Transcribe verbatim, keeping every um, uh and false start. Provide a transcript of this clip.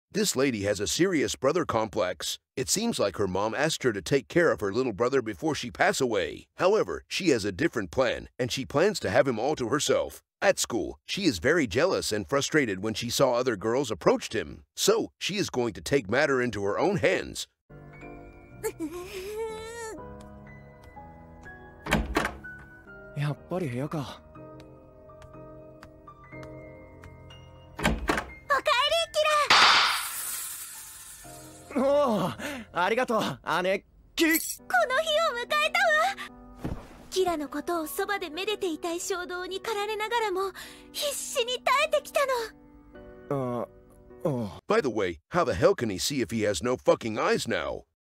This lady has a serious brother complex. It seems like her mom asked her to take care of her little brother before she pass away. However, she has a different plan, and she plans to have him all to herself. At school, she is very jealous and frustrated when she saw other girls approached him. So, she is going to take matter into her own hands. やっぱり部屋か。おお、ありがとう、姉貴。この日を迎えたわ。キラのことをそばでめでていたい衝動に駆られながらも必死に耐えてきたの。 あ、あ。 By the way, how the hell can he see if he has no fucking eyes now?